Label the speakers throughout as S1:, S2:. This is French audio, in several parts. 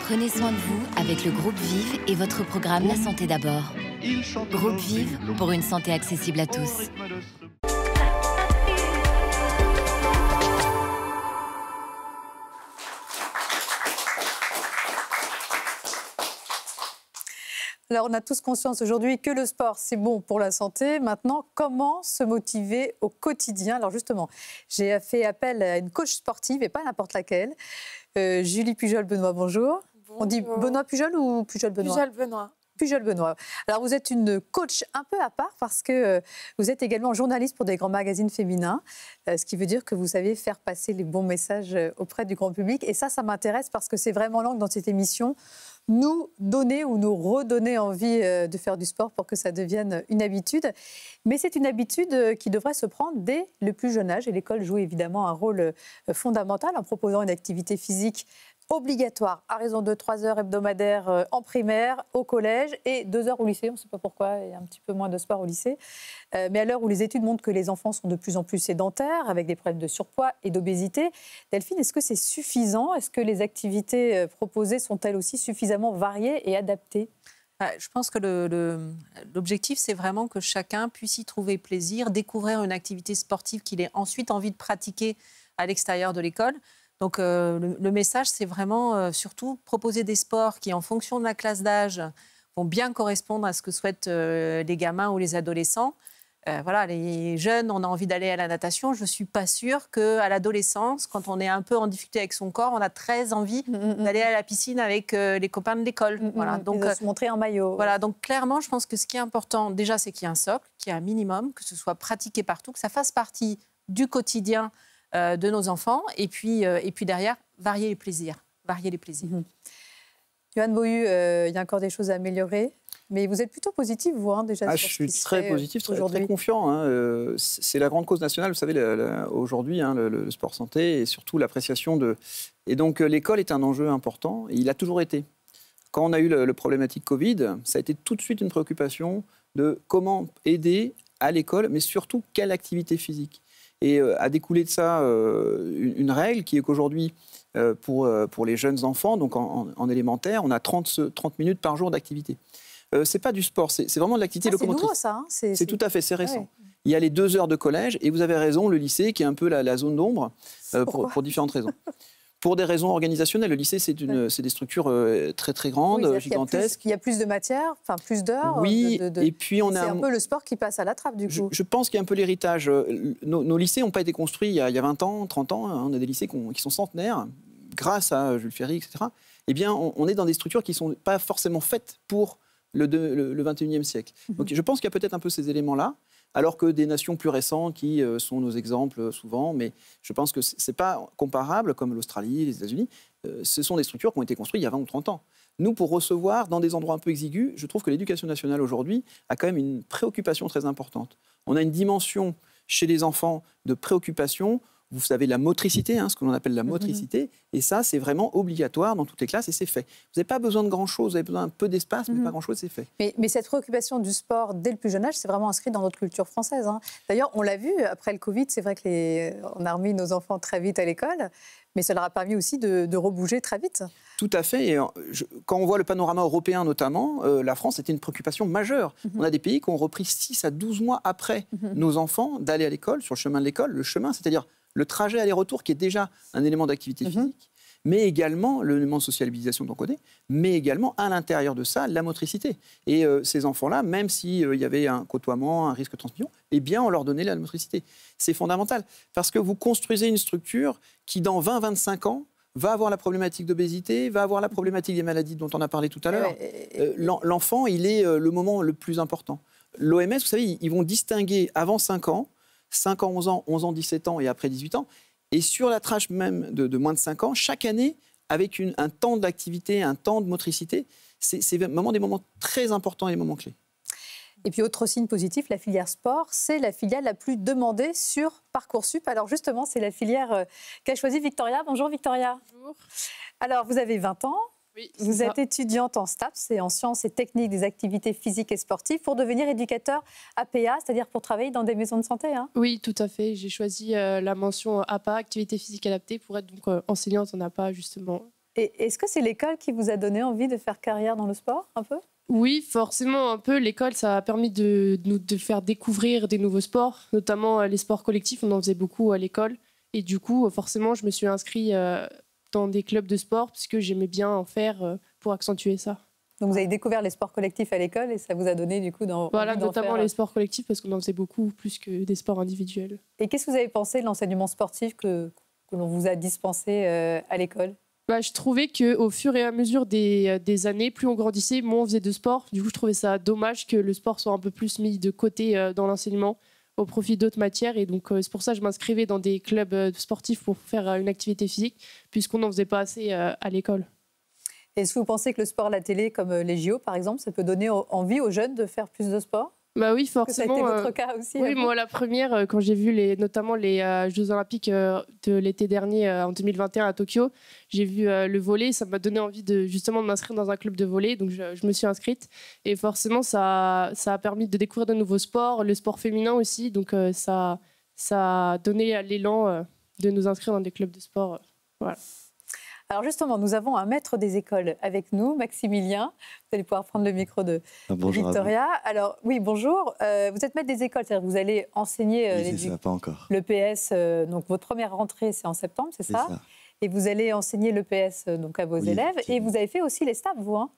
S1: Prenez soin de vous avec le groupe Vive et votre programme La Santé d'abord. Groupe Vive pour une santé accessible à tous.
S2: Alors, on a tous conscience aujourd'hui que le sport, c'est bon pour la santé. Maintenant, comment se motiver au quotidien? Alors justement, j'ai fait appel à une coach sportive, et pas n'importe laquelle. Julie Pujol-Benoît, bonjour. Bonjour. On dit Benoît Pujol ou Pujol-Benoît?
S3: Pujol-Benoît.
S2: Pujol-Benoît. Alors, vous êtes une coach un peu à part parce que vous êtes également journaliste pour des grands magazines féminins, ce qui veut dire que vous savez faire passer les bons messages auprès du grand public. Et ça m'intéresse parce que c'est vraiment l'angle dans cette émission, nous donner ou nous redonner envie de faire du sport pour que ça devienne une habitude. Mais c'est une habitude qui devrait se prendre dès le plus jeune âge. Et l'école joue évidemment un rôle fondamental en proposant une activité physique obligatoire à raison de 3 heures hebdomadaires en primaire, au collège et 2 heures au lycée. On ne sait pas pourquoi, il y a un petit peu moins de sport au lycée. Mais à l'heure où les études montrent que les enfants sont de plus en plus sédentaires, avec des problèmes de surpoids et d'obésité, Delphine, est-ce que c'est suffisant? Est-ce que les activités proposées sont-elles aussi suffisamment variées et adaptées?
S3: Je pense que l'objectif, c'est vraiment que chacun puisse y trouver plaisir, découvrir une activité sportive qu'il ait ensuite envie de pratiquer à l'extérieur de l'école. Donc le message, c'est vraiment surtout proposer des sports qui, en fonction de la classe d'âge, vont bien correspondre à ce que souhaitent les gamins ou les adolescents. Voilà, les jeunes, on a envie d'aller à la natation. Je ne suis pas sûre qu'à l'adolescence, quand on est un peu en difficulté avec son corps, on a très envie d'aller à la piscine avec les copains de l'école.
S2: Voilà, donc de se montrer en maillot.
S3: Voilà, donc clairement, je pense que ce qui est important, déjà, c'est qu'il y ait un socle, qu'il y ait un minimum, que ce soit pratiqué partout, que ça fasse partie du quotidien de nos enfants, et puis derrière, varier les plaisirs.
S2: Yoann Bohu, il y a encore des choses à améliorer, mais vous êtes plutôt positif, vous, déjà.
S4: Je suis très positif, très confiant. C'est la grande cause nationale, vous savez, aujourd'hui, le sport santé, et surtout l'appréciation de... Et donc, l'école est un enjeu important, et il a toujours été. Quand on a eu le problématique Covid, ça a été tout de suite une préoccupation de comment aider à l'école, mais surtout, quelle activité physique. Et a découlé de ça une règle qui est qu'aujourd'hui, pour les jeunes enfants, donc en élémentaire, on a 30 minutes par jour d'activité. C'est pas du sport, c'est vraiment de l'activité locomotrice.
S2: C'est nouveau, ça.
S4: C'est tout à fait, c'est récent.
S2: Ouais.
S4: Il y a les 2 heures de collège, et vous avez raison, le lycée, qui est un peu la zone d'ombre, pour différentes raisons. Pour des raisons organisationnelles, le lycée, c'est des structures très très grandes, gigantesques.
S2: Il y a plus de matière, enfin plus d'heures.
S4: Oui, et puis on a...
S2: C'est un peu le sport qui passe à la trappe, du coup.
S4: Je pense qu'il y a un peu l'héritage. Nos lycées n'ont pas été construits il y a 20 ans, 30 ans. On a des lycées qui sont centenaires, grâce à Jules Ferry, etc. Eh bien, on est dans des structures qui ne sont pas forcément faites pour le 21e siècle. Donc je pense qu'il y a peut-être un peu ces éléments-là, alors que des nations plus récentes qui sont nos exemples souvent, mais je pense que ce n'est pas comparable, comme l'Australie, les États-Unis. Ce sont des structures qui ont été construites il y a 20 ou 30 ans. Nous, pour recevoir dans des endroits un peu exigus, je trouve que l'éducation nationale aujourd'hui a quand même une préoccupation très importante. On a une dimension chez les enfants de préoccupation. Vous savez, la motricité, ce que l'on appelle la motricité, et ça, c'est vraiment obligatoire dans toutes les classes, et c'est fait. Vous n'avez pas besoin de grand-chose, vous avez besoin d'un peu d'espace, mais pas grand-chose, c'est fait.
S2: Mais cette préoccupation du sport dès le plus jeune âge, c'est vraiment inscrit dans notre culture française. D'ailleurs, on l'a vu, après le Covid, c'est vrai qu'on a remis nos enfants très vite à l'école, mais ça leur a permis aussi de rebouger très vite.
S4: Tout à fait. Et quand on voit le panorama européen notamment, la France était une préoccupation majeure. On a des pays qui ont repris 6 à 12 mois après nos enfants d'aller à l'école, sur le chemin de l'école, le chemin, c'est-à-dire le trajet aller-retour qui est déjà un élément d'activité physique, mais également l'élément de socialisation de ton côté, mais également à l'intérieur de ça, la motricité. Et ces enfants-là, même s'il y avait un côtoiement, un risque de transmission, eh bien on leur donnait la motricité. C'est fondamental, parce que vous construisez une structure qui, dans 20-25 ans, va avoir la problématique d'obésité, va avoir la problématique des maladies dont on a parlé tout à l'heure. L'enfant, il est le moment le plus important. L'OMS, vous savez, ils vont distinguer avant 5 ans, 5 ans, 11 ans, 11 ans, 17 ans et après 18 ans. Et sur la tranche même de moins de 5 ans, chaque année, avec un temps d'activité, un temps de motricité, c'est vraiment des moments très importants et des moments clés.
S2: Et puis, autre signe positif, la filière sport, c'est la filière la plus demandée sur Parcoursup. Alors justement, c'est la filière qu'a choisie Victoria. Bonjour Victoria.
S5: Bonjour.
S2: Alors, vous avez 20 ans.
S5: Oui,
S2: vous êtes étudiante en STAPS, c'est en sciences et techniques des activités physiques et sportives, pour devenir éducateur APA, c'est-à-dire pour travailler dans des maisons de santé.
S5: Oui, tout à fait. J'ai choisi la mention APA, activité physique adaptée, pour être donc enseignante en APA, justement.
S2: Et est-ce que c'est l'école qui vous a donné envie de faire carrière dans le sport, un peu?
S5: Oui, forcément, un peu. L'école, ça a permis de faire découvrir des nouveaux sports, notamment les sports collectifs. On en faisait beaucoup à l'école. Et du coup, forcément, je me suis inscrite dans des clubs de sport puisque j'aimais bien en faire pour accentuer ça.
S2: Donc vous avez découvert les sports collectifs à l'école et ça vous a donné du coup
S5: voilà, notamment les sports collectifs parce qu'on en faisait beaucoup plus que des sports individuels.
S2: Et qu'est-ce que vous avez pensé de l'enseignement sportif que l'on vous a dispensé à l'école?
S5: Je trouvais qu'au fur et à mesure des années, plus on grandissait, moins on faisait de sport. Du coup, je trouvais ça dommage que le sport soit un peu plus mis de côté dans l'enseignement au profit d'autres matières. Et donc, c'est pour ça que je m'inscrivais dans des clubs sportifs pour faire une activité physique, puisqu'on n'en faisait pas assez à l'école.
S2: Est-ce que vous pensez que le sport à la télé, comme les JO par exemple, ça peut donner envie aux jeunes de faire plus de sport?
S5: Oui, forcément.
S2: Ça a été votre cas aussi?
S5: Oui, moi, la première, quand j'ai vu notamment les Jeux Olympiques de l'été dernier en 2021 à Tokyo, j'ai vu le volley. Ça m'a donné envie justement de m'inscrire dans un club de volley. Donc, je me suis inscrite. Et forcément, ça a permis de découvrir de nouveaux sports, le sport féminin aussi. Donc, ça a donné l'élan de nous inscrire dans des clubs de sport. Voilà.
S2: Alors justement, nous avons un maître des écoles avec nous, Maximilien. Vous allez pouvoir prendre le micro de Victoria. Alors oui, bonjour. Vous êtes maître des écoles, c'est-à-dire que vous allez enseigner
S6: pas encore.
S2: l'EPS. Donc votre première rentrée, c'est en septembre, c'est ça? Et vous allez enseigner l'EPS donc à vos élèves. Et vous avez fait aussi les STAPS, vous, hein,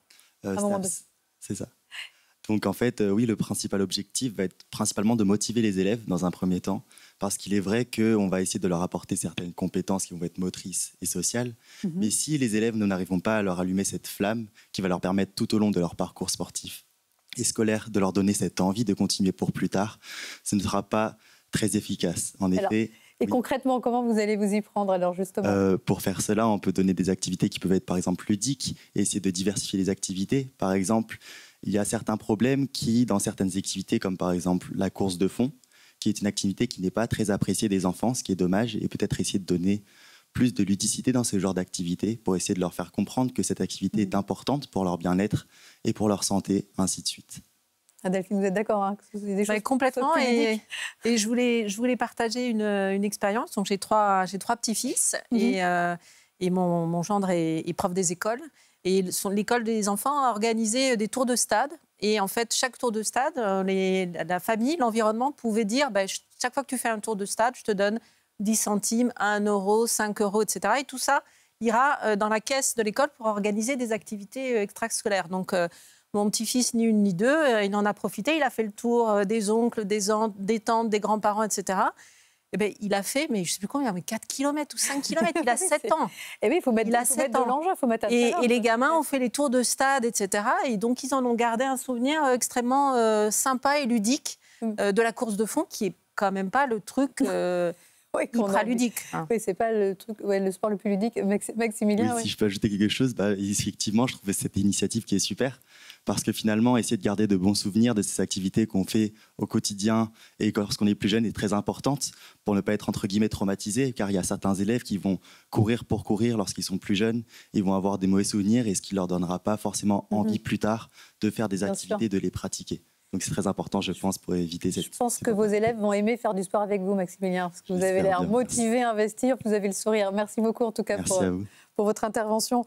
S6: c'est ça. Donc en fait, oui, le principal objectif va être principalement de motiver les élèves dans un premier temps, parce qu'il est vrai qu'on va essayer de leur apporter certaines compétences qui vont être motrices et sociales. Mais si les élèves, nous n'arrivons pas à leur allumer cette flamme qui va leur permettre tout au long de leur parcours sportif et scolaire de leur donner cette envie de continuer pour plus tard, ce ne sera pas très efficace. En effet.
S2: Et concrètement, comment vous allez vous y prendre alors justement?
S6: Pour faire cela, on peut donner des activités qui peuvent être par exemple ludiques et essayer de diversifier les activités. Par exemple, il y a certains problèmes qui, dans certaines activités, comme par exemple la course de fond, qui est une activité qui n'est pas très appréciée des enfants, ce qui est dommage, et peut-être essayer de donner plus de ludicité dans ce genre d'activité pour essayer de leur faire comprendre que cette activité est importante pour leur bien-être et pour leur santé, ainsi de suite.
S2: Delphine, vous êtes d'accord, hein,
S3: complètement. Et je voulais partager une expérience. Donc j'ai trois petits-fils et mon gendre est prof des écoles. Et l'école des enfants a organisé des tours de stade. Et en fait, chaque tour de stade, la famille, l'environnement pouvait dire chaque fois que tu fais un tour de stade, je te donne 10 centimes, 1 euro, 5 euros, etc. Et tout ça ira dans la caisse de l'école pour organiser des activités extrascolaires. Donc, mon petit-fils, ni une ni deux, il en a profité. Il a fait le tour des oncles, des tantes, des grands-parents, etc. Il a fait, mais je ne sais plus combien, 4 km ou 5 km. Il a 7 ans.
S2: Et oui, il faut mettre de l'enjeu, il faut mettre
S3: et les gamins ont fait les tours de stade, etc. Et donc, ils en ont gardé un souvenir extrêmement sympa et ludique de la course de fond, qui n'est quand même pas le truc ultra ludique.
S2: Oui, c'est pas le sport le plus ludique. Maximilien,
S6: si je peux ajouter quelque chose, effectivement, je trouvais cette initiative qui est super. Parce que finalement, essayer de garder de bons souvenirs de ces activités qu'on fait au quotidien et lorsqu'on est plus jeune est très importante pour ne pas être entre guillemets traumatisé, car il y a certains élèves qui vont courir pour courir lorsqu'ils sont plus jeunes, ils vont avoir des mauvais souvenirs et ce qui ne leur donnera pas forcément envie plus tard de faire des activités, de les pratiquer. Donc c'est très important, je pense, pour éviter cette...
S2: Je pense que vos élèves vont aimer faire du sport avec vous, Maximilien, parce que vous avez l'air motivé, investir, vous avez le sourire. Merci beaucoup en tout cas pour votre intervention.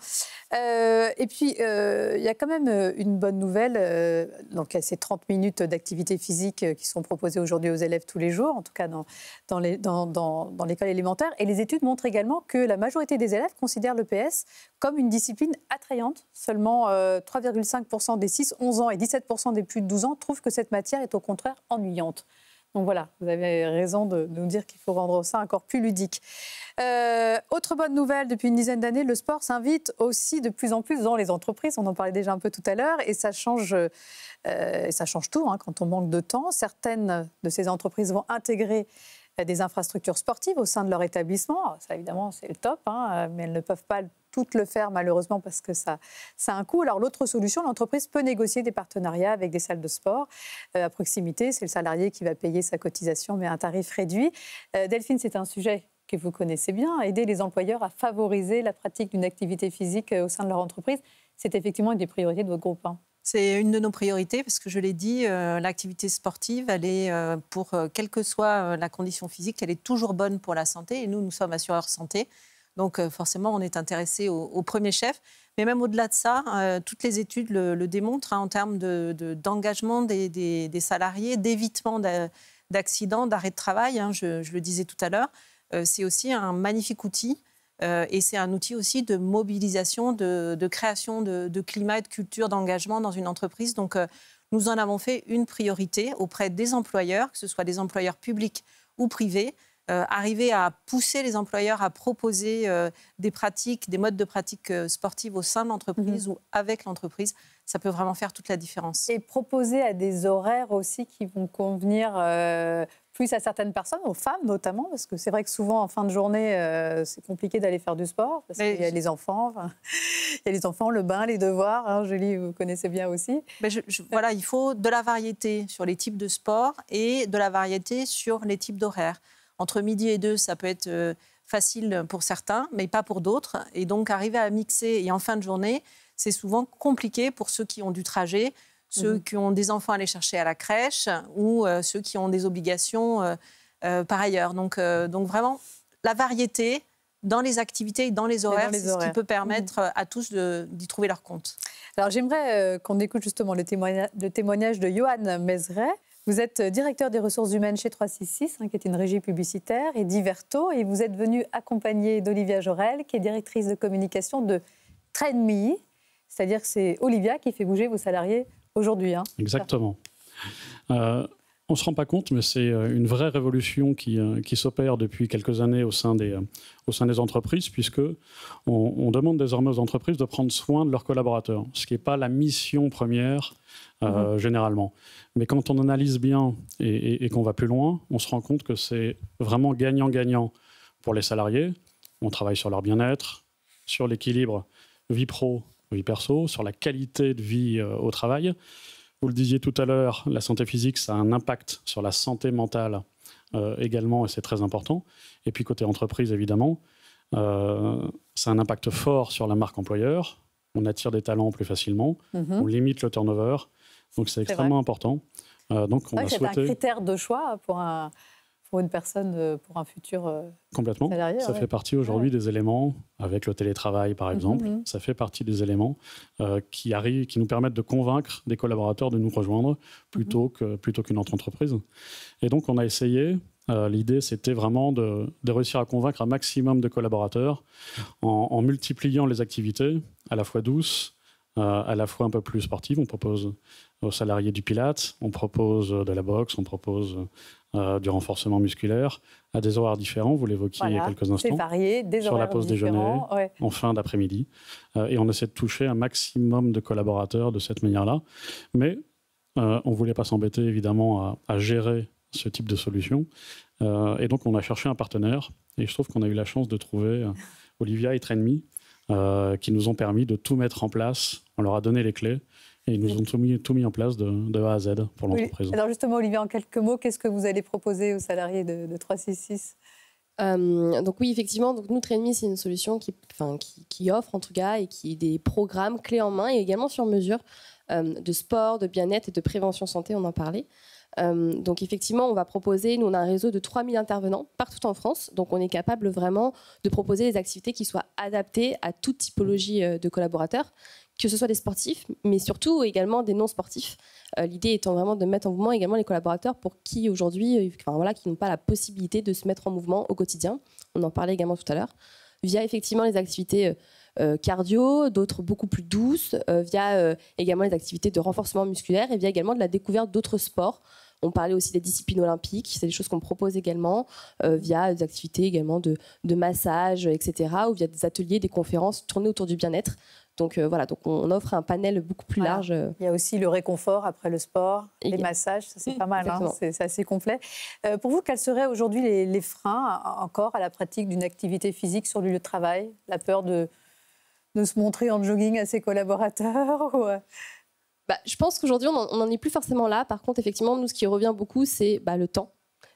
S2: Et puis, il y a quand même une bonne nouvelle. Donc, il y a ces 30 minutes d'activité physique qui sont proposées aujourd'hui aux élèves tous les jours, en tout cas dans l'école élémentaire. Et les études montrent également que la majorité des élèves considèrent l'EPS comme une discipline attrayante. Seulement 3,5% des 6-11 ans et 17% des plus de 12 ans trouvent que cette matière est au contraire ennuyante. Donc voilà, vous avez raison de nous dire qu'il faut rendre ça encore plus ludique. Autre bonne nouvelle, depuis une dizaine d'années, le sport s'invite aussi de plus en plus dans les entreprises. On en parlait déjà un peu tout à l'heure et ça change tout quand on manque de temps. Certaines de ces entreprises vont intégrer des infrastructures sportives au sein de leur établissement. Ça, évidemment, c'est le top, mais elles ne peuvent pas toutes le faire, malheureusement, parce que ça a un coût. Alors, l'autre solution, l'entreprise peut négocier des partenariats avec des salles de sport à proximité. C'est le salarié qui va payer sa cotisation, mais à un tarif réduit. Delphine, c'est un sujet que vous connaissez bien. Aider les employeurs à favoriser la pratique d'une activité physique au sein de leur entreprise, c'est effectivement une des priorités de votre groupe.
S3: C'est une de nos priorités parce que je l'ai dit, l'activité sportive, elle est, quelle que soit la condition physique, elle est toujours bonne pour la santé. Et nous sommes assureurs santé. Donc forcément, on est intéressé au premier chef. Mais même au-delà de ça, toutes les études le démontrent en termes d'engagement des salariés, d'évitement d'accidents, d'arrêt de travail. Je le disais tout à l'heure. C'est aussi un magnifique outil. Et c'est un outil aussi de mobilisation, de création de climat et de culture d'engagement dans une entreprise. Donc, nous en avons fait une priorité auprès des employeurs, que ce soit des employeurs publics ou privés, arriver à pousser les employeurs à proposer des pratiques, des modes de pratique sportives au sein de l'entreprise ou avec l'entreprise. Ça peut vraiment faire toute la différence.
S2: Et proposer à des horaires aussi qui vont convenir plus à certaines personnes, aux femmes notamment, parce que c'est vrai que souvent en fin de journée, c'est compliqué d'aller faire du sport, parce qu'il y a les enfants, il y a les enfants, le bain, les devoirs. Julie, vous connaissez bien aussi.
S3: Voilà, il faut de la variété sur les types de sport et de la variété sur les types d'horaires. Entre midi et 2, ça peut être facile pour certains, mais pas pour d'autres. Et donc, arriver à mixer et en fin de journée, c'est souvent compliqué pour ceux qui ont du trajet, ceux qui ont des enfants à aller chercher à la crèche ou ceux qui ont des obligations par ailleurs. Donc vraiment, la variété dans les activités et dans les horaires, c'est ce qui peut permettre à tous d'y trouver leur compte.
S2: Alors, j'aimerais qu'on écoute justement le témoignage de Johan Mézeray. Vous êtes directeur des ressources humaines chez 366, qui est une régie publicitaire, et d'Iverto, et vous êtes venu accompagné d'Olivia Jorel, qui est directrice de communication de Trainme, c'est-à-dire que c'est Olivia qui fait bouger vos salariés aujourd'hui.
S7: Exactement. On ne se rend pas compte, mais c'est une vraie révolution qui s'opère depuis quelques années au sein des entreprises, puisqu'on demande désormais aux entreprises de prendre soin de leurs collaborateurs, ce qui n'est pas la mission première généralement. Mais quand on analyse bien et qu'on va plus loin, on se rend compte que c'est vraiment gagnant-gagnant pour les salariés. On travaille sur leur bien-être, sur l'équilibre vie pro, vie perso, sur la qualité de vie au travail. Vous le disiez tout à l'heure, la santé physique, ça a un impact sur la santé mentale également, et c'est très important. Et puis côté entreprise, évidemment, ça a un impact fort sur la marque employeur. On attire des talents plus facilement, on limite le turnover, donc c'est extrêmement important. Donc on a souhaité...
S2: C'est un critère de choix pour une personne, pour un futur
S7: complètement.
S2: Salarié.
S7: Ça fait partie aujourd'hui des éléments, avec le télétravail par exemple, ça fait partie des éléments qui nous permettent de convaincre des collaborateurs de nous rejoindre plutôt qu'une autre entreprise. Et donc on a essayé, l'idée c'était vraiment de réussir à convaincre un maximum de collaborateurs en multipliant les activités, à la fois douces, à la fois un peu plus sportives. On propose aux salariés du pilates, on propose de la boxe, on propose du renforcement musculaire à des horaires différents, vous l'évoquiez il y a quelques instants,
S2: c'est varié, des
S7: sur la pause déjeuner, en fin d'après-midi. Et on essaie de toucher un maximum de collaborateurs de cette manière-là. Mais on ne voulait pas s'embêter évidemment à gérer ce type de solution. Et donc on a cherché un partenaire, et je trouve qu'on a eu la chance de trouver Olivia et Trainme, qui nous ont permis de tout mettre en place. On leur a donné les clés et ils nous ont tout mis en place de A à Z pour l'entreprise.
S2: Alors justement, Olivia, en quelques mots, qu'est-ce que vous allez proposer aux salariés de 366 ?
S8: Donc oui, effectivement, donc nous, Trainme, c'est une solution qui offre en tout cas et qui est des programmes clés en main et également sur mesure de sport, de bien-être et de prévention santé, on en parlait. Donc effectivement, on va proposer, nous on a un réseau de 3000 intervenants partout en France, donc on est capable vraiment de proposer des activités qui soient adaptées à toute typologie de collaborateurs, que ce soit des sportifs, mais surtout également des non-sportifs. L'idée étant vraiment de mettre en mouvement également les collaborateurs pour qui aujourd'hui, qui n'ont pas la possibilité de se mettre en mouvement au quotidien. On en parlait également tout à l'heure, via effectivement les activités cardio, d'autres beaucoup plus douces, via également les activités de renforcement musculaire et via également de la découverte d'autres sports. On parlait aussi des disciplines olympiques, c'est des choses qu'on propose également via des activités également de massage, etc. ou via des ateliers, des conférences tournées autour du bien-être. Donc donc on offre un panel beaucoup plus large.
S2: Il y a aussi le réconfort après le sport, les massages, ça c'est pas mal, c'est assez complet. Pour vous, quels seraient aujourd'hui les freins encore à la pratique d'une activité physique sur le lieu de travail ? La peur de se montrer en jogging à ses collaborateurs ou...
S8: Je pense qu'aujourd'hui, on n'en est plus forcément là. Par contre, effectivement, nous, ce qui revient beaucoup, c'est le temps.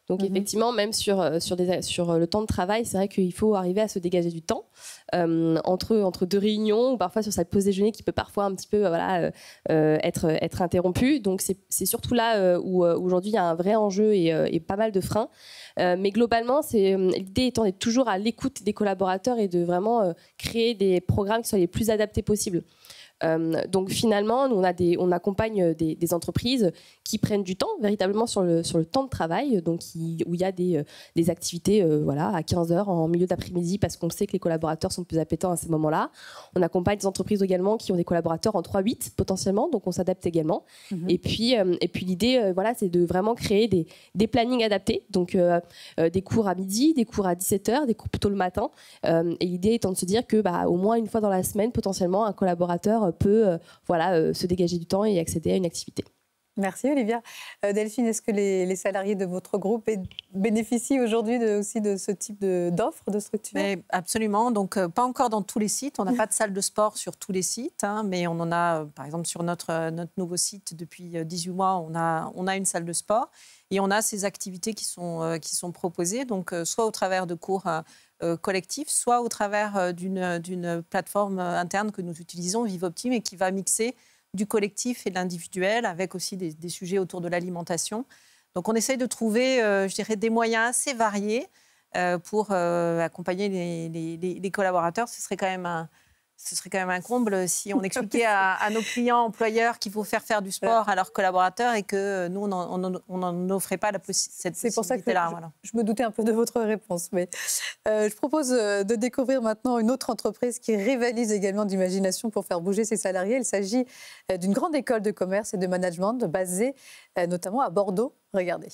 S8: Donc effectivement, même sur le temps de travail, c'est vrai qu'il faut arriver à se dégager du temps entre deux réunions, ou parfois sur sa pause déjeuner qui peut parfois un petit peu être interrompue. Donc c'est surtout là où aujourd'hui il y a un vrai enjeu et pas mal de freins. Mais globalement, l'idée étant d'être toujours à l'écoute des collaborateurs et de vraiment créer des programmes qui soient les plus adaptés possibles. Donc finalement, nous, on accompagne des entreprises qui prennent du temps véritablement sur le temps de travail, donc où il y a des activités à 15h en milieu d'après-midi, parce qu'on sait que les collaborateurs sont plus appétents à ces moments-là. On accompagne des entreprises également qui ont des collaborateurs en 3-8 potentiellement, donc on s'adapte également. Et puis l'idée, c'est de vraiment créer des plannings adaptés, donc des cours à midi, des cours à 17h, des cours plutôt le matin. Et l'idée étant de se dire que au moins une fois dans la semaine, potentiellement, un collaborateur peut se dégager du temps et accéder à une activité.
S2: Merci Olivia. Delphine, est-ce que les salariés de votre groupe bénéficient aujourd'hui aussi de ce type d'offres, de structures?
S3: Absolument. Donc, pas encore dans tous les sites. On n'a pas de salle de sport sur tous les sites, mais on en a, par exemple, sur notre nouveau site, depuis 18 mois, on a une salle de sport. Et on a ces activités qui sont proposées, donc soit au travers de cours collectifs, soit au travers d'une plateforme interne que nous utilisons, Vivoptime, et qui va mixer du collectif et de l'individuel, avec aussi des sujets autour de l'alimentation. Donc on essaye de trouver, des moyens assez variés pour accompagner les collaborateurs. Ce serait quand même un comble si on expliquait à nos clients employeurs qu'il faut faire du sport à leurs collaborateurs et que nous, on n'en offrait pas cette possibilité-là.
S2: C'est pour ça que je me doutais un peu de votre réponse. Mais je propose de découvrir maintenant une autre entreprise qui rivalise également d'imagination pour faire bouger ses salariés. Il s'agit d'une grande école de commerce et de management basée notamment à Bordeaux. Regardez.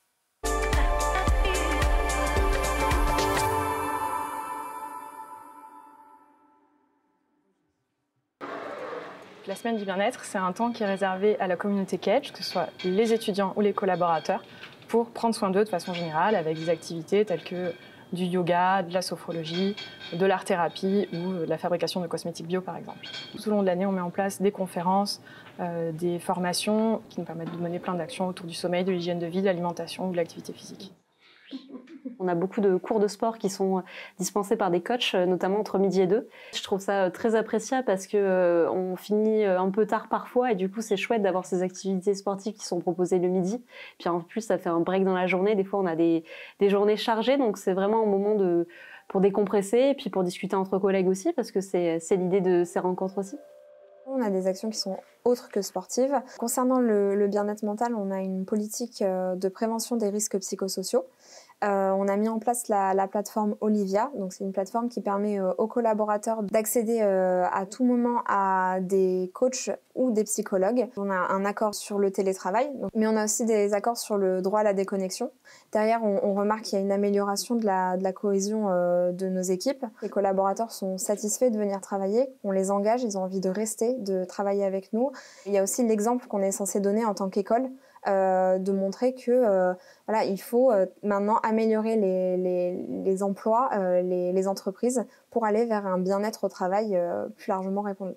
S9: La semaine du bien-être, c'est un temps qui est réservé à la communauté Kedge, que ce soit les étudiants ou les collaborateurs, pour prendre soin d'eux de façon générale avec des activités telles que du yoga, de la sophrologie, de l'art-thérapie ou de la fabrication de cosmétiques bio par exemple. Tout au long de l'année, on met en place des conférences, des formations qui nous permettent de mener plein d'actions autour du sommeil, de l'hygiène de vie, de l'alimentation ou de l'activité physique.
S10: On a beaucoup de cours de sport qui sont dispensés par des coachs, notamment entre midi et 2. Je trouve ça très appréciable parce qu'on finit un peu tard parfois et du coup c'est chouette d'avoir ces activités sportives qui sont proposées le midi. Puis en plus ça fait un break dans la journée. Des fois on a des journées chargées, donc c'est vraiment un moment pour décompresser et puis pour discuter entre collègues aussi, parce que c'est l'idée de ces rencontres aussi.
S11: On a des actions qui sont autres que sportives. Concernant le bien-être mental, on a une politique de prévention des risques psychosociaux. On a mis en place la plateforme Olivia. Donc c'est une plateforme qui permet aux collaborateurs d'accéder à tout moment à des coachs ou des psychologues. On a un accord sur le télétravail, mais on a aussi des accords sur le droit à la déconnexion. Derrière, on remarque qu'il y a une amélioration de la cohésion de nos équipes. Les collaborateurs sont satisfaits de venir travailler, on les engage, ils ont envie de rester, de travailler avec nous. Il y a aussi l'exemple qu'on est censé donner en tant qu'école, de montrer que il faut maintenant améliorer les emplois, les entreprises pour aller vers un bien-être au travail plus largement répandu.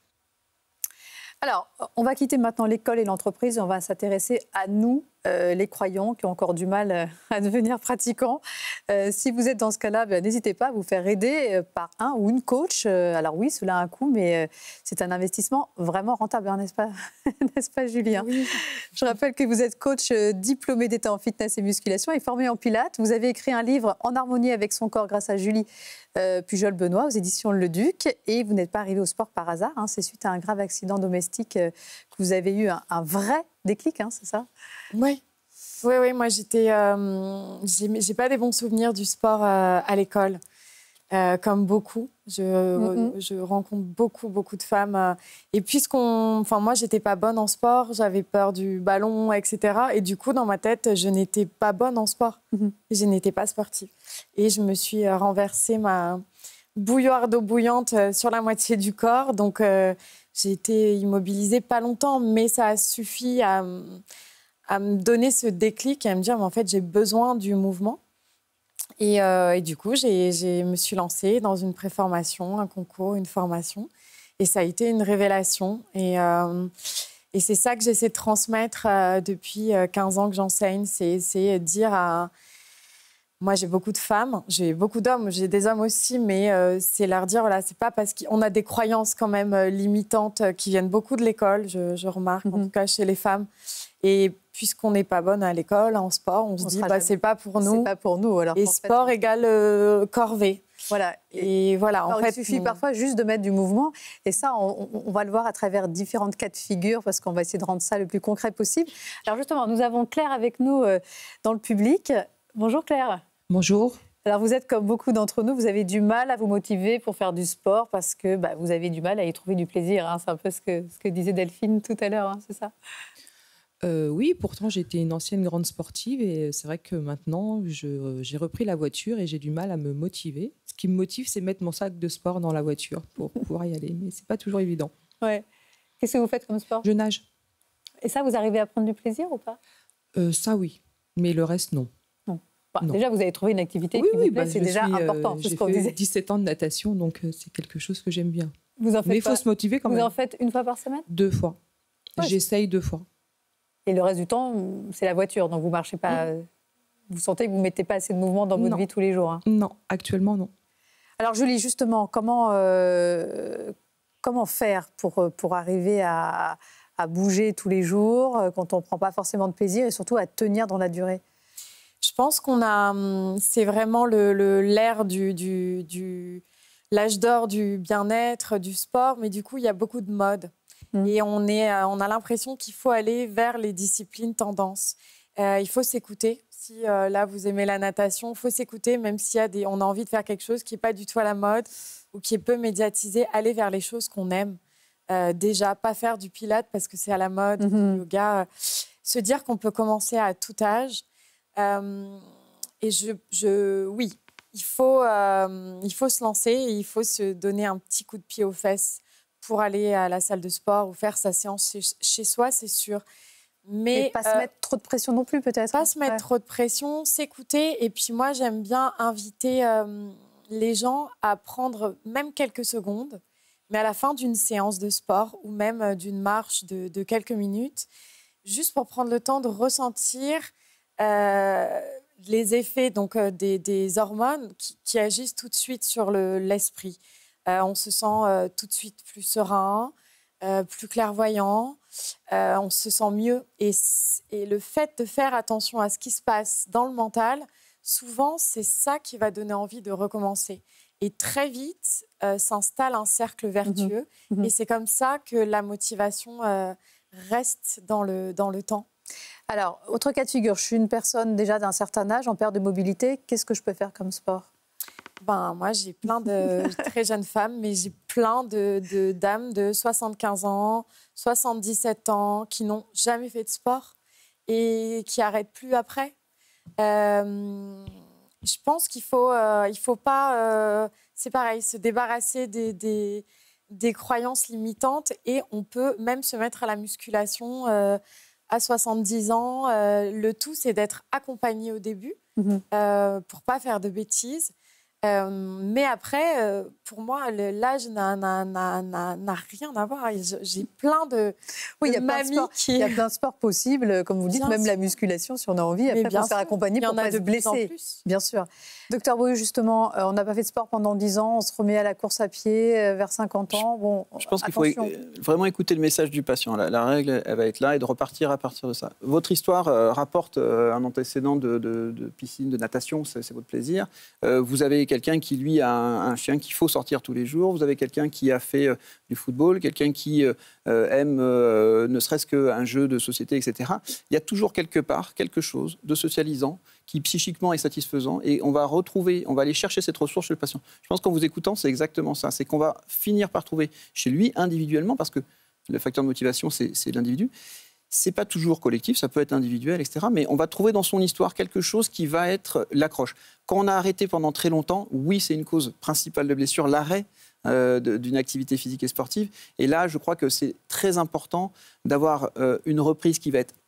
S2: Alors, on va quitter maintenant l'école et l'entreprise et on va s'intéresser à nous, les croyants qui ont encore du mal à devenir pratiquants. Si vous êtes dans ce cas-là, n'hésitez pas à vous faire aider par un ou une coach. Alors oui, cela a un coût, mais c'est un investissement vraiment rentable, hein, n'est-ce pas, n'est-ce pas, Julie? Oui. Je rappelle que vous êtes coach diplômé d'État en fitness et musculation et formé en pilates. Vous avez écrit un livre En harmonie avec son corps grâce à Julie Pujol-Benoît aux éditions Le Duc. Et vous n'êtes pas arrivé au sport par hasard. Hein, c'est suite à un grave accident domestique que vous avez eu un vrai déclic, hein, c'est ça?
S12: Oui. Moi, j'ai pas des bons souvenirs du sport à l'école, comme beaucoup. Je rencontre beaucoup de femmes. Et moi, j'étais pas bonne en sport, j'avais peur du ballon, etc. Et du coup, dans ma tête, je n'étais pas bonne en sport. Je n'étais pas sportive. Et je me suis renversé ma bouilloire d'eau bouillante sur la moitié du corps. Donc, j'ai été immobilisée pas longtemps, mais ça a suffi à me donner ce déclic et à me dire, mais en fait, j'ai besoin du mouvement. Et du coup, je me suis lancée dans une préformation, un concours, une formation. Et ça a été une révélation. Et Et c'est ça que j'essaie de transmettre depuis 15 ans que j'enseigne, c'est dire à... Moi, j'ai beaucoup de femmes, j'ai beaucoup d'hommes, j'ai des hommes aussi, mais c'est leur dire, voilà, c'est pas parce qu'on a des croyances quand même limitantes qui viennent beaucoup de l'école, je remarque, en tout cas chez les femmes. Et puisqu'on n'est pas bonne à l'école, en sport, on se dit, c'est pas pour nous.
S2: C'est pas pour nous. Alors,
S12: et sport égale corvée.
S2: Voilà.
S12: Et voilà,
S2: alors, il suffit parfois juste de mettre du mouvement. Et ça, on va le voir à travers différentes cas de figure parce qu'on va essayer de rendre ça le plus concret possible. Alors justement, nous avons Claire avec nous dans le public. Bonjour Claire.
S13: Bonjour.
S2: Alors vous êtes comme beaucoup d'entre nous, vous avez du mal à vous motiver pour faire du sport parce que vous avez du mal à y trouver du plaisir. Hein. C'est un peu ce que disait Delphine tout à l'heure, hein, c'est ça?
S13: Oui, pourtant j'étais une ancienne grande sportive et c'est vrai que maintenant j'ai repris la voiture et j'ai du mal à me motiver. Ce qui me motive, c'est mettre mon sac de sport dans la voiture pour pouvoir y aller, mais c'est pas toujours évident.
S2: Ouais. Qu'est-ce que vous faites comme sport?
S13: Je nage.
S2: Et ça, vous arrivez à prendre du plaisir ou pas?
S13: Ça oui, mais le reste non.
S2: Non. Déjà, vous avez trouvé une activité qui vous plaît, c'est déjà important.
S13: J'ai fait 17 ans de natation, donc c'est quelque chose que j'aime bien.
S2: Vous en faites
S13: mais il faut se motiver quand même.
S2: Vous en faites une fois par semaine?
S13: 2 fois. Ouais. J'essaye 2 fois.
S2: Et le reste du temps, c'est la voiture, donc vous marchez pas. Vous sentez que vous ne mettez pas assez de mouvement dans votre vie tous les jours, hein?
S13: Non, actuellement non.
S2: Alors Julie, justement, comment faire pour arriver à bouger tous les jours quand on ne prend pas forcément de plaisir et surtout à tenir dans la durée?
S12: Je pense c'est vraiment l'ère l'âge d'or du bien-être, du sport, mais du coup, il y a beaucoup de modes. Et on a l'impression qu'il faut aller vers les disciplines tendances. Il faut s'écouter. Si là, vous aimez la natation, il faut s'écouter, même si on a envie de faire quelque chose qui n'est pas du tout à la mode ou qui est peu médiatisé, aller vers les choses qu'on aime. Déjà, pas faire du pilates parce que c'est à la mode, du yoga. Se dire qu'on peut commencer à tout âge. Et oui, il faut se lancer et il faut se donner un petit coup de pied aux fesses pour aller à la salle de sport ou faire sa séance chez soi, c'est sûr. Mais
S2: pas se mettre trop de pression non plus, peut-être.
S12: Pas se mettre trop de pression, s'écouter. Et puis moi, j'aime bien inviter les gens à prendre même quelques secondes, mais à la fin d'une séance de sport ou même d'une marche de quelques minutes, juste pour prendre le temps de ressentir les effets des hormones qui agissent tout de suite sur l'esprit. On se sent tout de suite plus serein, plus clairvoyant, on se sent mieux. Et le fait de faire attention à ce qui se passe dans le mental, souvent, c'est ça qui va donner envie de recommencer. Et très vite, s'installe un cercle vertueux. Et c'est comme ça que la motivation reste dans le temps.
S2: Alors, autre cas de figure, je suis une personne déjà d'un certain âge, en perte de mobilité. Qu'est-ce que je peux faire comme sport?
S12: Moi, j'ai plein de très jeunes femmes, mais j'ai plein de dames de 75 ans, 77 ans, qui n'ont jamais fait de sport et qui n'arrêtent plus après. Je pense qu'il faut pas... c'est pareil, se débarrasser des croyances limitantes et on peut même se mettre à la musculation à 70 ans. Le tout, c'est d'être accompagné au début pour ne pas faire de bêtises. Mais après, pour moi, l'âge n'a rien à voir. J'ai plein de mamies
S2: Il y a plein de sports possibles, comme vous dites, bien même sûr. La musculation, si on a envie. Après, il faut se faire accompagner pour ne pas se blesser. Bien sûr. Docteur Bru, justement, on n'a pas fait de sport pendant 10 ans, on se remet à la course à pied vers 50 ans. Bon,
S4: je pense qu'il faut vraiment écouter le message du patient. La règle, elle va être là et de repartir à partir de ça. Votre histoire rapporte un antécédent de piscine, de natation, c'est votre plaisir. Vous avez quelqu'un qui, lui, a un chien qu'il faut sortir tous les jours. Vous avez quelqu'un qui a fait du football, quelqu'un qui aime ne serait-ce qu'un jeu de société, etc. Il y a toujours quelque part quelque chose de socialisant qui psychiquement est satisfaisant et on va aller chercher cette ressource chez le patient. Je pense qu'en vous écoutant, c'est exactement ça. C'est qu'on va finir par trouver chez lui individuellement, parce que le facteur de motivation, c'est l'individu. C'est pas toujours collectif, ça peut être individuel, etc. Mais on va trouver dans son histoire quelque chose qui va être l'accroche. Quand on a arrêté pendant très longtemps, oui, c'est une cause principale de blessure, l'arrêt d'une activité physique et sportive. Et là, je crois que c'est très important d'avoir une reprise qui va être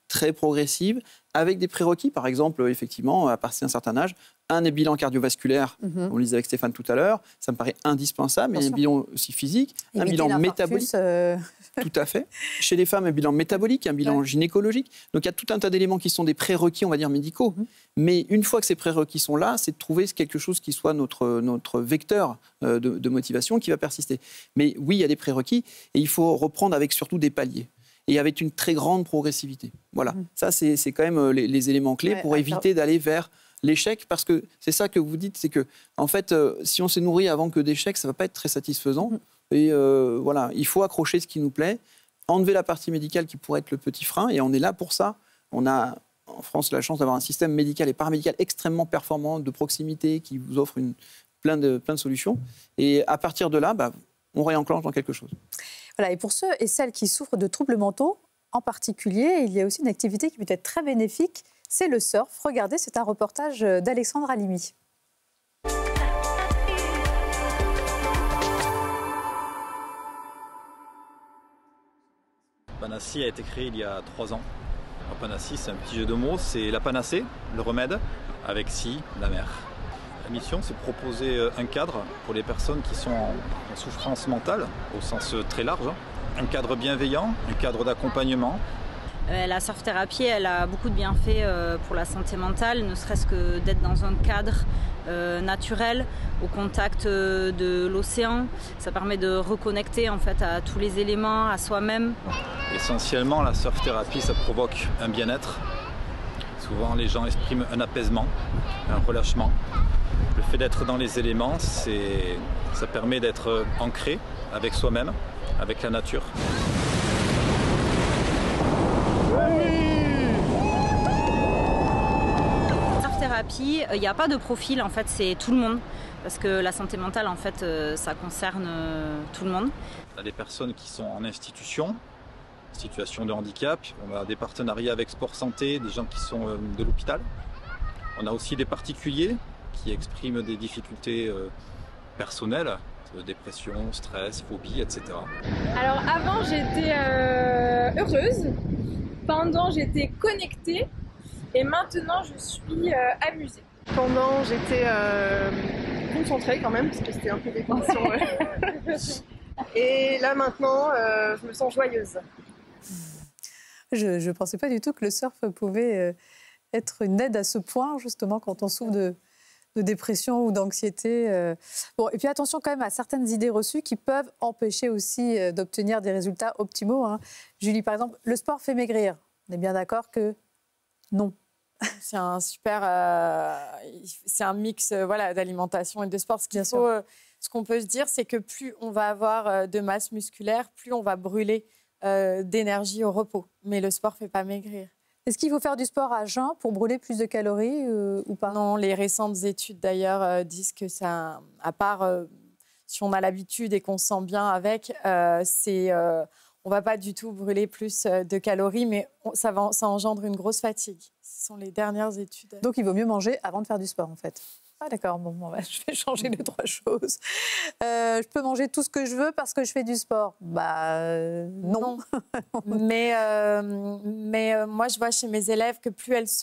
S4: très progressive, avec des prérequis, par exemple, effectivement, à partir d'un certain âge, un bilan cardiovasculaire, on le disait avec Stéphane tout à l'heure, ça me paraît indispensable, mais un bilan aussi physique, un bilan métabolique. Tout à fait. Chez les femmes, un bilan métabolique, un bilan gynécologique. Donc il y a tout un tas d'éléments qui sont des prérequis, on va dire, médicaux. Mais une fois que ces prérequis sont là, c'est de trouver quelque chose qui soit notre vecteur de motivation qui va persister. Mais oui, il y a des prérequis et il faut reprendre avec surtout des paliers. Et avec une très grande progressivité. Voilà, ça c'est quand même les éléments clés pour éviter d'aller vers l'échec, parce que c'est ça que vous dites, c'est que en fait, si on s'est nourri avant que d'échecs, ça ne va pas être très satisfaisant. Et voilà, il faut accrocher ce qui nous plaît, enlever la partie médicale qui pourrait être le petit frein, et on est là pour ça. On a en France la chance d'avoir un système médical et paramédical extrêmement performant, de proximité, qui vous offre plein de solutions. Et à partir de là, on réenclenche dans quelque chose.
S2: Voilà, et pour ceux et celles qui souffrent de troubles mentaux, en particulier, il y a aussi une activité qui peut être très bénéfique, c'est le surf. Regardez, c'est un reportage d'Alexandre Halimi.
S14: Panacée a été créé il y a 3 ans. Alors, Panacée, c'est un petit jeu de mots, c'est la panacée, le remède, avec si, la mer. La mission, c'est de proposer un cadre pour les personnes qui sont en souffrance mentale, au sens très large. Un cadre bienveillant, un cadre d'accompagnement.
S15: La surf-thérapie, elle a beaucoup de bienfaits pour la santé mentale, ne serait-ce que d'être dans un cadre naturel, au contact de l'océan. Ça permet de reconnecter en fait à tous les éléments, à soi-même.
S14: Essentiellement, la surf-thérapie, ça provoque un bien-être. Souvent, les gens expriment un apaisement, un relâchement. Le fait d'être dans les éléments, ça permet d'être ancré avec soi-même, avec la nature.
S15: Surf-thérapie, il n'y a pas de profil, en fait, c'est tout le monde. Parce que la santé mentale, en fait, ça concerne tout le monde.
S14: On a des personnes qui sont en institution de handicap. On a des partenariats avec Sport Santé, des gens qui sont de l'hôpital. On a aussi des particuliers qui expriment des difficultés personnelles, dépression, stress, phobie, etc.
S16: Alors avant j'étais heureuse, pendant j'étais connectée et maintenant je suis amusée.
S17: Pendant j'étais concentrée quand même parce que c'était un peu des conditions. Et là maintenant je me sens joyeuse.
S2: Je ne pensais pas du tout que le surf pouvait être une aide à ce point justement quand on souffre de dépression ou d'anxiété. Bon, et puis attention quand même à certaines idées reçues qui peuvent empêcher aussi d'obtenir des résultats optimaux. Hein. Julie, par exemple, le sport fait maigrir. On est bien d'accord que non.
S12: C'est un super... c'est un mix d'alimentation et de sport. Ce qu'on peut se dire, c'est que plus on va avoir de masse musculaire, plus on va brûler d'énergie au repos. Mais le sport ne fait pas maigrir.
S2: Est-ce qu'il faut faire du sport à jeun pour brûler plus de calories ou pas?
S12: Non, les récentes études d'ailleurs disent que ça, à part si on a l'habitude et qu'on se sent bien avec, on ne va pas du tout brûler plus de calories, mais ça engendre une grosse fatigue. Ce sont les dernières études.
S2: Donc il vaut mieux manger avant de faire du sport en fait. Ah d'accord, bon, je vais changer les 3 choses. Je peux manger tout ce que je veux parce que je fais du sport. Non.
S12: mais moi, je vois chez mes élèves que plus elles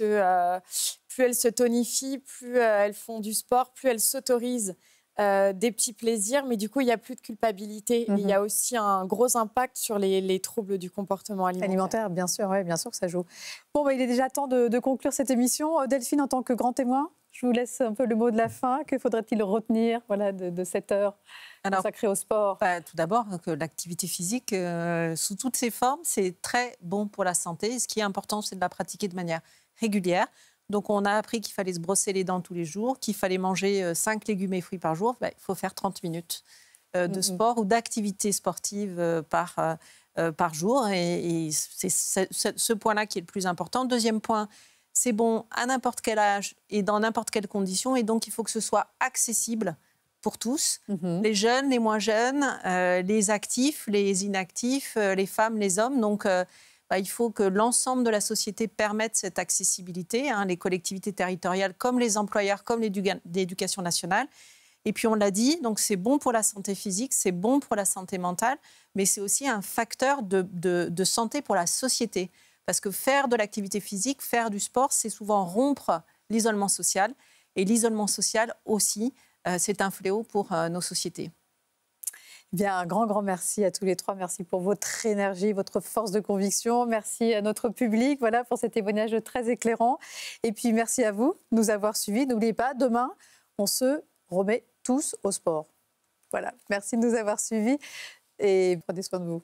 S12: se tonifient, plus elles font du sport, plus elles s'autorisent des petits plaisirs. Mais du coup, il n'y a plus de culpabilité. Il y a aussi un gros impact sur les troubles du comportement alimentaire.
S2: Bien sûr, ouais, bien sûr que ça joue. Bon, il est déjà temps de conclure cette émission. Delphine, en tant que grand témoin, je vous laisse un peu le mot de la fin. Que faudrait-il retenir de cette heure consacrée au sport?
S3: Tout d'abord, que l'activité physique, sous toutes ses formes, c'est très bon pour la santé. Ce qui est important, c'est de la pratiquer de manière régulière. Donc, on a appris qu'il fallait se brosser les dents tous les jours, qu'il fallait manger 5 légumes et fruits par jour. Il faut faire 30 minutes de sport ou d'activité sportive par jour. Et c'est ce point-là qui est le plus important. Deuxième point, c'est bon à n'importe quel âge et dans n'importe quelle condition. Et donc, il faut que ce soit accessible pour tous, les jeunes, les moins jeunes, les actifs, les inactifs, les femmes, les hommes. Donc, il faut que l'ensemble de la société permette cette accessibilité, les collectivités territoriales comme les employeurs, comme l'éducation nationale. Et puis, on l'a dit, donc c'est bon pour la santé physique, c'est bon pour la santé mentale, mais c'est aussi un facteur de santé pour la société. Parce que faire de l'activité physique, faire du sport, c'est souvent rompre l'isolement social. Et l'isolement social aussi, c'est un fléau pour nos sociétés.
S2: Bien, un grand merci à tous les trois. Merci pour votre énergie, votre force de conviction. Merci à notre public pour ces témoignages très éclairants. Et puis, merci à vous de nous avoir suivis. N'oubliez pas, demain, on se remet tous au sport. Voilà, merci de nous avoir suivis et prenez soin de vous.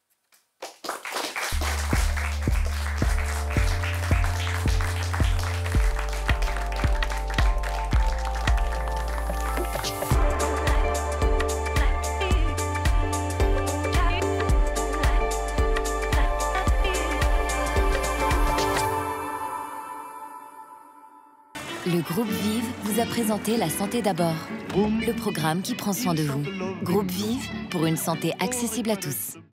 S1: Le groupe Vive vous a présenté La Santé d'abord, le programme qui prend soin de vous. Groupe Vive pour une santé accessible à tous.